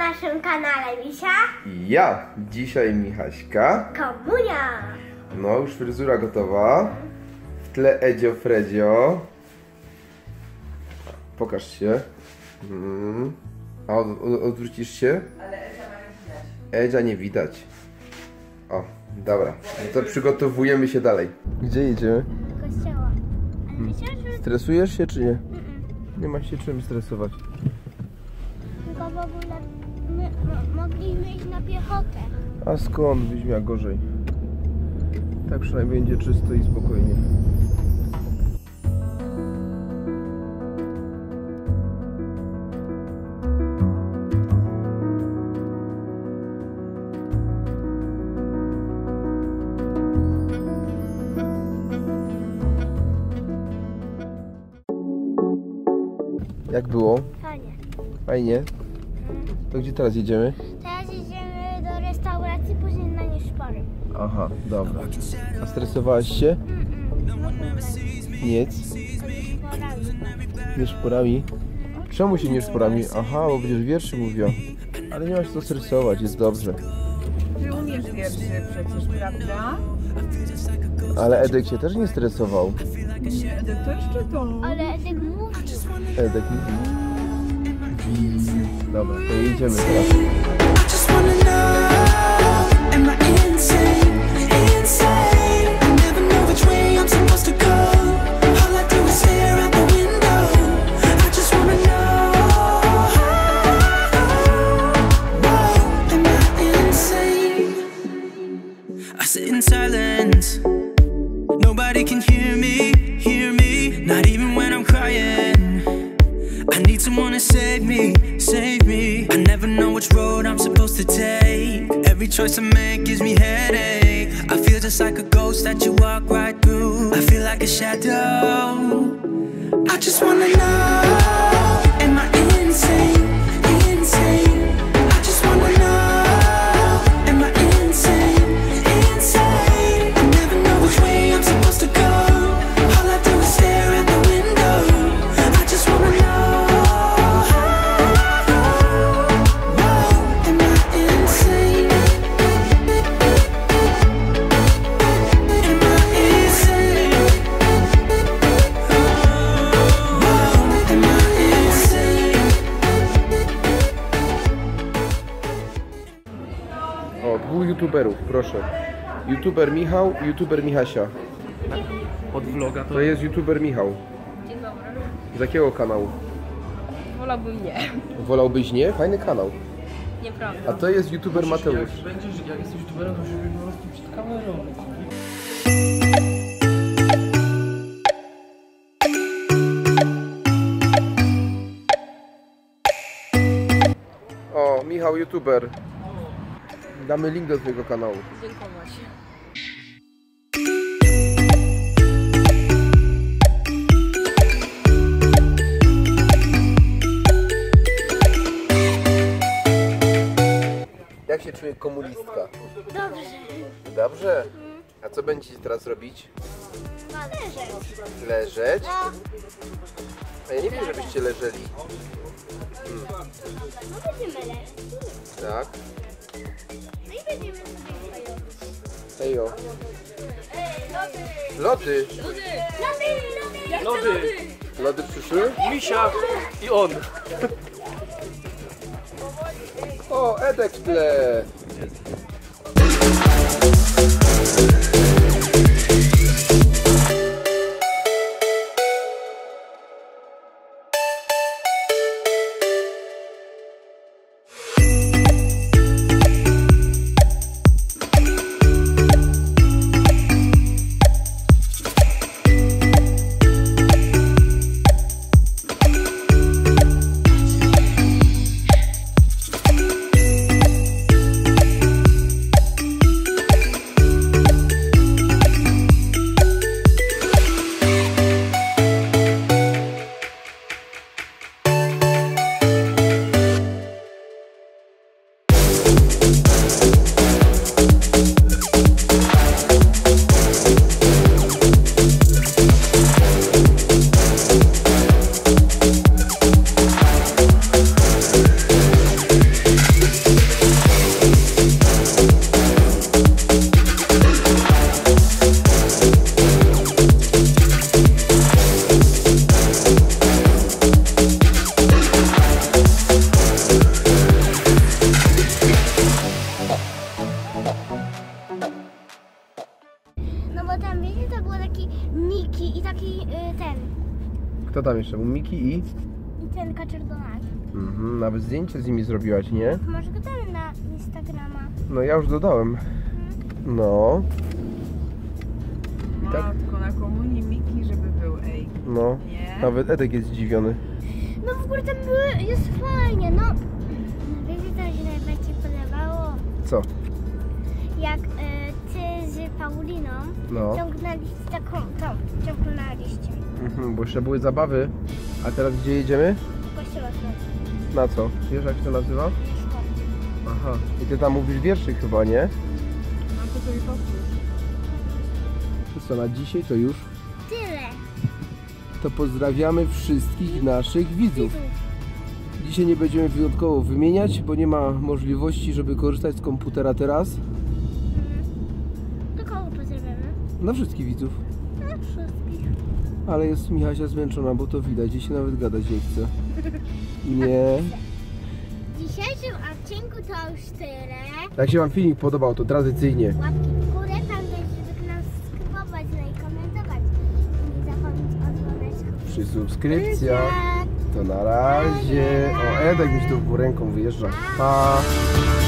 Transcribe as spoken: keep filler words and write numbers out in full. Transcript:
naszym kanale Misia i ja. Dzisiaj Michaśka. Komunia. No, już fryzura gotowa. W tle Edzio Fredzio. Pokaż się. Hmm. A od, od, odwrócisz się? Ale Edzia ma nie widać. Edzia nie widać. O, dobra. No to przygotowujemy się dalej. Gdzie jedziemy? Do kościoła. Ale myślę, że Stresujesz się czy nie? Nie ma się czym stresować. tylko w ogóle my mo mogliśmy iść na piechotę. A skąd? Byś miała gorzej. Tak przynajmniej będzie czysto i spokojnie. Jak było? Fajnie. Fajnie. To gdzie teraz jedziemy? Teraz idziemy do restauracji, później na Nieszpory. Aha, dobra. A stresowałaś się? Nic. Nie szporami? Czemu się nie szporami? Aha, bo będziesz wierszy mówiła. Ale nie ma się co stresować, jest dobrze. Ty umiesz wierszy przecież, prawda? Ale Edek się też nie stresował. Nie, Edek to jeszcze to. Ale Edek mówi. Edek mówi. Dobra, to jedziemy teraz. Just wanna know, am I insane, insane? I never know which way I'm supposed to go. All I do is stare out the window. I just wanna know, whoa, am I insane? I sit in silence. Nobody can hear me, hear me. Not even when I'm crying. I need someone to save me, save me. I never know which road I'm supposed to take. Every choice I make gives me headache. I feel just like a ghost that you walk right through. I feel like a shadow. I just wanna know, am I insane, insane? I just wanna know, am I insane, insane? I never know which way I'm supposed to go. All I do is stare at the window. I just wanna know. O, dwóch youtuberów, proszę. YouTuber Michał i YouTuber Michasia. Od vloga to To jest YouTuber Michał. Dzień dobry. Z jakiego kanału? Wolałbym nie. Wolałbyś nie? Fajny kanał. Nieprawda. A to jest YouTuber Mateusz. Jak będziesz, jak jesteś youtuberem, to musisz być po prostu przed kamerą. O, Michał YouTuber. Damy link do twojego kanału. Dziękować. Jak się czuje komunistka? Dobrze. Dobrze. A co będziecie teraz robić? Leżeć. Leżeć? No, A ja nie wiem, żebyście leżeli. no będziemy leżeć. Tak. No i będziemy sobie robić. Hejo. Ej, lody. Lody. Lody, lody. Lody! Lody przyszły? Misia i on! O, Edek w tle. Kto tam jeszcze? Był Miki i? I ten kaczor Donald. Mhm, nawet zdjęcie z nimi zrobiłaś, nie? Może go damy na Instagrama. No ja już dodałem. No, No, tak? tylko na komunii Miki, żeby był, ej. no. Nie? Nawet Edek jest zdziwiony. No w ogóle tam były, jest fajnie, no. Wiecie, co mi się najbardziej podobało? Co? Jak e, ty z Pauliną No. ciągnęliście taką, tą, ciągnęliście. Mhm, bo jeszcze były zabawy. A teraz gdzie jedziemy? Kościoła Na co? Wiesz jak się to nazywa? sport. Aha. I ty tam mówisz wierszyk chyba, nie? No to sobie powtórz. To co, na dzisiaj to już? Tyle. To pozdrawiamy wszystkich naszych widzów. Widzów. Dzisiaj nie będziemy wyjątkowo wymieniać, bo nie ma możliwości, żeby korzystać z komputera teraz. Do kogo pozdrawiamy? Na wszystkich widzów. Na wszystkich. Ale jest Michasia zmęczona, bo to widać. Dzisiaj nawet gadać nie chce. Nie. W dzisiejszym odcinku to już tyle. Jak się wam filmik podobał, to tradycyjnie Łapki w górę, pamiętajcie, żeby nas subskrybować, no i komentować. I nie zapomnieć o dzwoneczku. przy subskrypcjach. To na razie. O, Edek mi się tu ręką wyjeżdża. Pa!